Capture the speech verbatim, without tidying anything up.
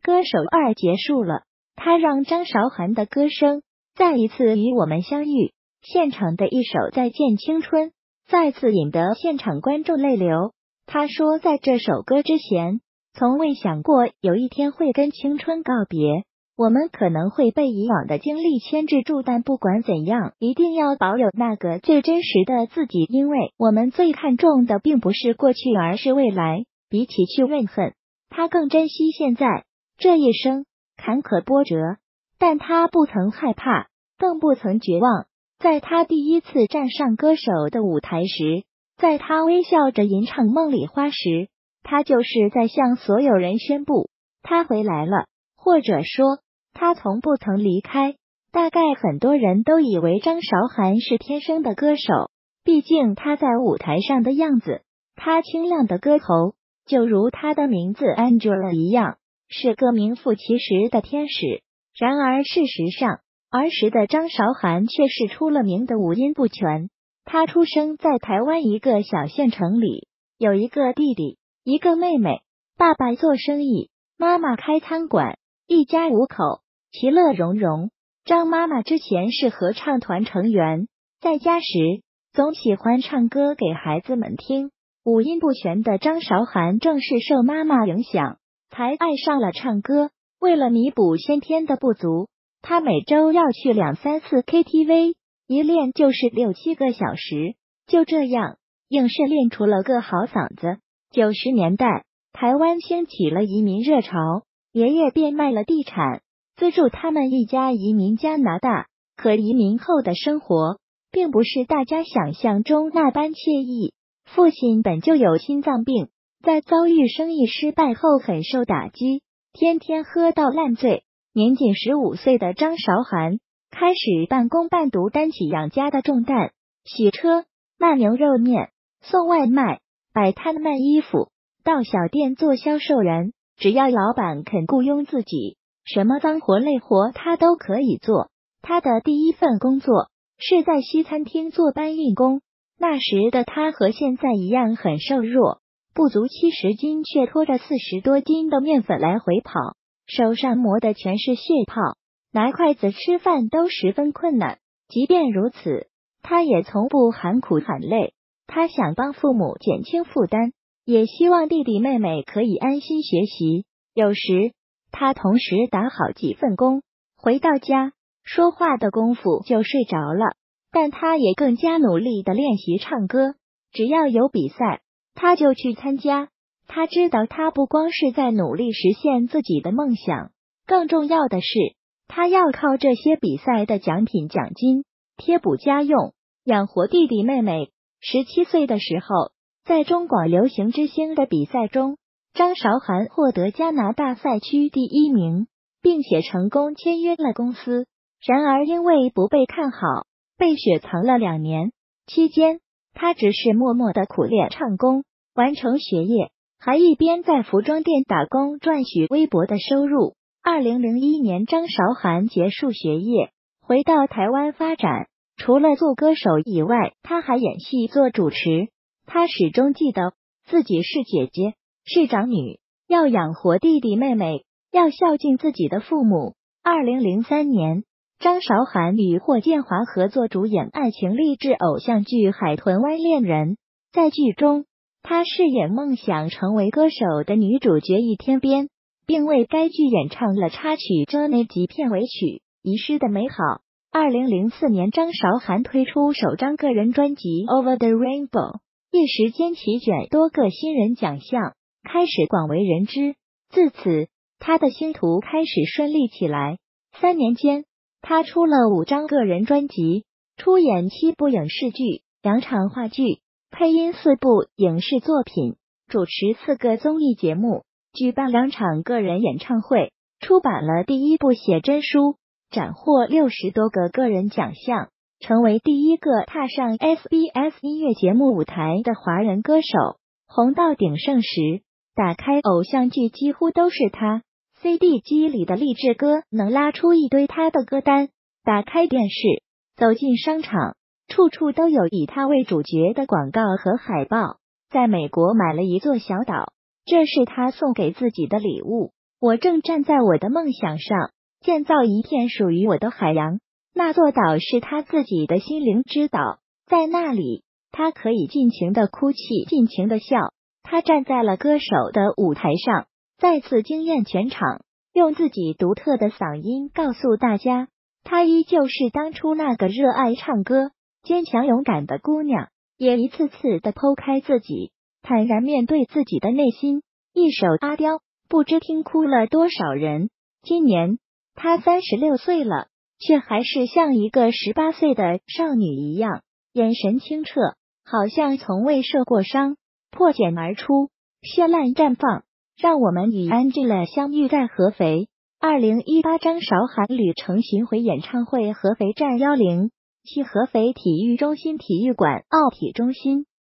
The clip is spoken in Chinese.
歌手二》结束了，它让张韶涵的歌声再一次与我们相遇。现场的一首《再见青春》再次引得现场观众泪流。他说，在这首歌之前，从未想过有一天会跟青春告别。我们可能会被以往的经历牵制住，但不管怎样，一定要保有那个最真实的自己，因为我们最看重的并不是过去，而是未来。比起去怨恨，他更珍惜现在。这一生坎坷波折，但他不曾害怕，更不曾绝望。在他第一次站上歌手的舞台时，在他微笑着吟唱《梦里花》时，他就是在向所有人宣布，他回来了，或者说他从不曾离开。大概很多人都以为张韶涵是天生的歌手，毕竟他在舞台上的样子，他清亮的歌喉，就如他的名字 Angela 一样，是个名副其实的天使。然而事实上，儿时的张韶涵却是出了名的五音不全。他出生在台湾一个小县城里，有一个弟弟，一个妹妹，爸爸做生意，妈妈开餐馆，一家五口，其乐融融。张妈妈之前是合唱团成员，在家时总喜欢唱歌给孩子们听。五音不全的张韶涵正是受妈妈影响，才爱上了唱歌。为了弥补先天的不足，她每周要去两三次 K T V， 一练就是六七个小时。就这样，硬是练出了个好嗓子。九十年代，台湾兴起了移民热潮，爷爷变卖了地产，资助他们一家移民加拿大。可移民后的生活，并不是大家想象中那般惬意。父亲本就有心脏病，在遭遇生意失败后很受打击，天天喝到烂醉。年仅十五岁的张韶涵开始半工半读，担起养家的重担，洗车、卖牛肉面、送外卖、摆摊卖衣服，到小店做销售员。只要老板肯雇佣自己，什么脏活累活他都可以做。他的第一份工作是在西餐厅做搬运工。那时的他和现在一样很瘦弱，不足七十斤，却拖着四十多斤的面粉来回跑，手上磨的全是血泡，拿筷子吃饭都十分困难。即便如此，他也从不喊苦喊累。他想帮父母减轻负担，也希望弟弟妹妹可以安心学习。有时他同时打好几份工，回到家说话的功夫就睡着了。但他也更加努力的练习唱歌，只要有比赛，他就去参加。他知道他不光是在努力实现自己的梦想，更重要的是，他要靠这些比赛的奖品奖金贴补家用，养活弟弟妹妹。十七岁的时候，在中广流行之星的比赛中，张韶涵获得加拿大赛区第一名，并且成功签约了公司。然而因为不被看好，被雪藏了两年，期间他只是默默的苦练唱功，完成学业，还一边在服装店打工赚取微薄的收入。二零零一年，张韶涵结束学业，回到台湾发展。除了做歌手以外，他还演戏做主持。他始终记得自己是姐姐，是长女，要养活弟弟妹妹，要孝敬自己的父母。二零零三年，张韶涵与霍建华合作主演爱情励志偶像剧《海豚湾恋人》。在剧中，她饰演梦想成为歌手的女主角易天边，并为该剧演唱了插曲《Journey》及片尾曲《遗失的美好》。二零零四年，张韶涵推出首张个人专辑《Over the Rainbow》，一时间席卷多个新人奖项，开始广为人知。自此，她的星途开始顺利起来。三年间，她出了五张个人专辑，出演七部影视剧、两场话剧，配音四部影视作品，主持四个综艺节目，举办两场个人演唱会，出版了第一部写真书，斩获六十多个个人奖项，成为第一个踏上 S B S 音乐节目舞台的华人歌手。红到鼎盛时，打开偶像剧几乎都是他。C D 机里的励志歌能拉出一堆他的歌单，打开电视，走进商场，处处都有以他为主角的广告和海报。在美国买了一座小岛，这是他送给自己的礼物。 我正站在我的梦想上，建造一片属于我的海洋。那座岛是他自己的心灵之岛，在那里，他可以尽情的哭泣，尽情的笑。他站在了歌手的舞台上，再次惊艳全场，用自己独特的嗓音告诉大家，她依旧是当初那个热爱唱歌、坚强勇敢的姑娘，也一次次的剖开自己，坦然面对自己的内心。一首《阿刁》，不知听哭了多少人。今年她三十六岁了，却还是像一个十八岁的少女一样，眼神清澈，好像从未受过伤，破茧而出，绚烂绽放。让我们与 Angela 相遇在合肥。二零一八张韶涵旅程巡回演唱会合肥站幺零七合肥体育中心体育馆奥体中心。